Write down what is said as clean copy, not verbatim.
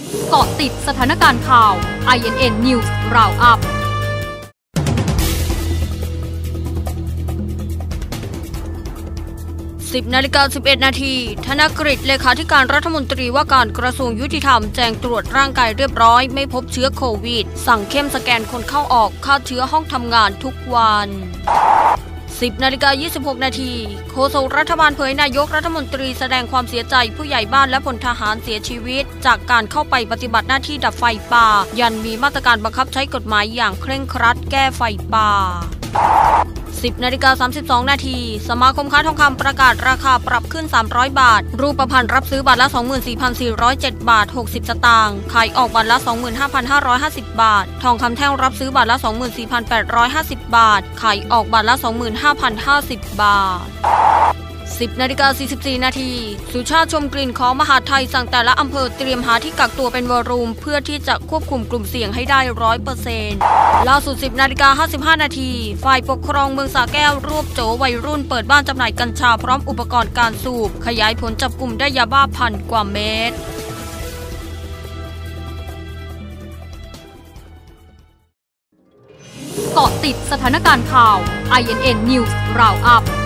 เกาะติดสถานการณ์ข่าว INN News Roundup 10:11 นาทีธนกฤษเลขาธิการรัฐมนตรีว่าการกระทรวงยุติธรรมแจ้งตรวจร่างกายเรียบร้อยไม่พบเชื้อโควิดสั่งเข้มสแกนคนเข้าออกฆ่าเชื้อห้องทำงานทุกวัน10:26 นาทีโฆษกรัฐบาลเผยนายกรัฐมนตรีแสดงความเสียใจผู้ใหญ่บ้านและพลทหารเสียชีวิตจากการเข้าไปปฏิบัติหน้าที่ดับไฟป่ายันมีมาตรการบังคับใช้กฎหมายอย่างเคร่งครัดแก้ไฟป่า10:32 นาทีสมาคมค้าทองคำประกาศราคาปรับขึ้น300 บาทรูปพรรณรับซื้อบาทละ 24,407 บาท 60 สตางค์ขายออกบาทละ 25,550 บาททองคำแท่งรับซื้อบาทละ 24,850 บาทขายออกบาทละ 25,050 บาท10:44 นาทีสุชาติชมกลิ่นของมหาดไทยสั่งแต่ละอำเภอเตรียมหาที่กักตัวเป็นวอรูมเพื่อที่จะควบคุมกลุ่มเสี่ยงให้ได้ 100% ล่าสุด 10:55 นาทีฝ่ายปกครองเมืองสระแก้วรวบโจวัยรุ่นเปิดบ้านจำหน่ายกัญชาพร้อมอุปกรณ์การสูบขยายผลจับกลุ่มได้ยาบ้า1,000 กว่าเม็ดเกาะติดสถานการณ์ข่าว INN News Roundup